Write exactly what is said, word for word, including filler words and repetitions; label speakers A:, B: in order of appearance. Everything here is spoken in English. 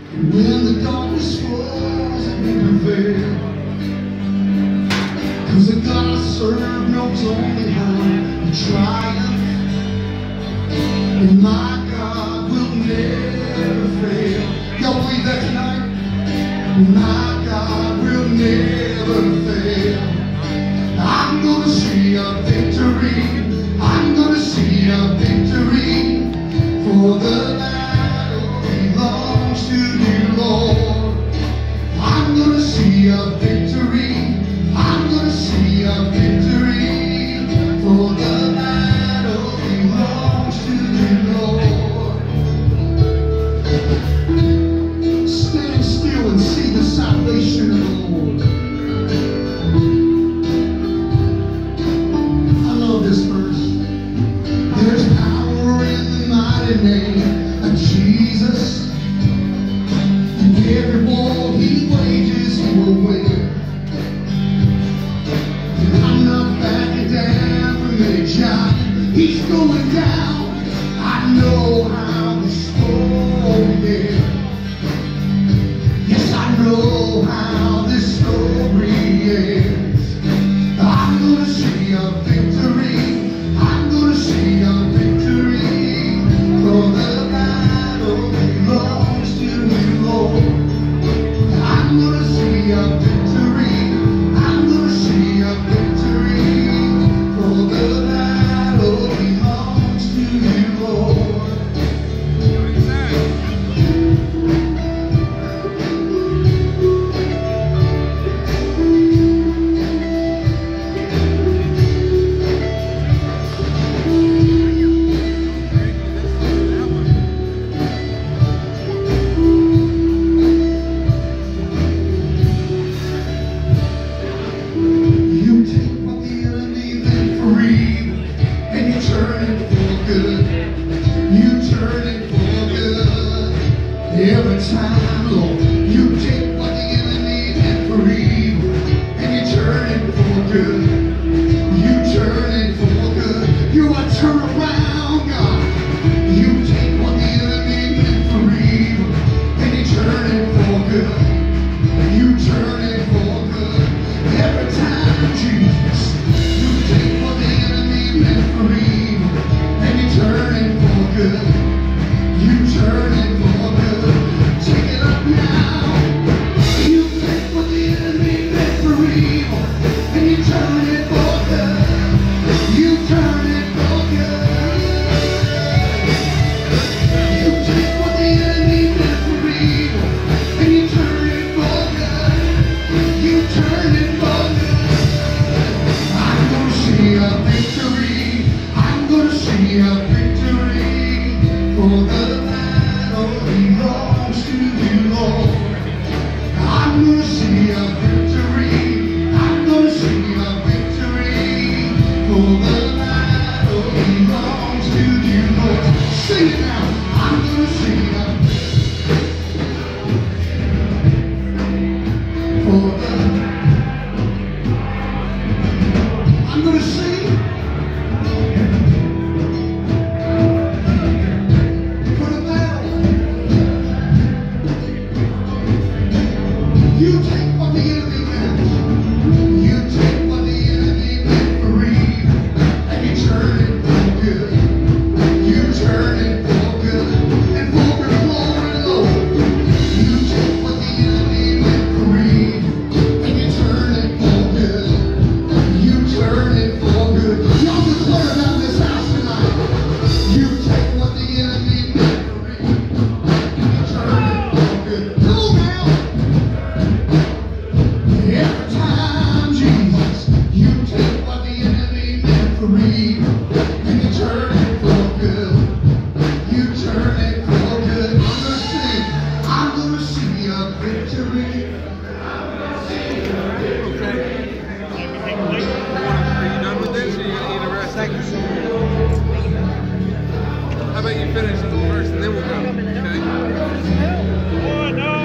A: And when the darkness falls, we prevail. Cause the God I serve knows only how to triumph. And my God will never fail. Y'all believe that tonight? My God will never fail. I'm gonna see a victory. I'm gonna see a victory. For the battle belongs to you, Lord. I'm gonna see a victory. I'm gonna see a victory. For the battle belongs to you, Lord. Stand still and see the salvation of the Lord. I love this verse. There's power in the mighty name of Jesus. And every war he wages, he will win. And I'm not backing down from any giant. He's going down. I know how the story ends. Yes, I know how this story ends. I'm gonna see a victory. I'm gonna see a victory. For the battle belongs to you, Lord. I'm gonna see a victory. I'm gonna see a victory. For the battle belongs to you, Lord. You take what the enemy meant for evil, and you turn it for good. You turn it for good. Every time, Lord, you take what the enemy meant for evil, and you turn it for good. You turn it for good. You are turn around, God. You take what the enemy meant for evil, and you turn it for good. You turn it for good. Every time, Jesus, you take what the enemy meant for evil, and you turn it for good. You turn it for good. Take it up now. You take what the enemy meant for evil, and you turn it for good. You turn it for good. You take what the enemy meant for evil, and you turn it for good. You turn it for good. I'm gonna see a victory. I'm gonna see a victory. For the battle belongs to you, Lord. I'm gonna see a victory. I'm gonna see a victory. For the battle belongs to you, Lord. Sing it now. I'm gonna see a for the I'm gonna sing for the battle. You take what the enemy meant. You take what the enemy meant for evil, and you turn it for good. You turn it for good and for your glory, Lord. You take what the enemy meant for evil, and you turn it for good. You turn it for good. Y'all declare it out in this house tonight. You take what the enemy meant for evil, and you turn it for good. Come on now. Every time, Jesus, you take what the enemy meant for evil, and you turn it for good. You turn it for good. I'm gonna sing. I'm gonna see a victory.
B: Are you done with this, or you gonna need a rest? How about you finish it first, and then we'll go, okay?
C: Oh, no.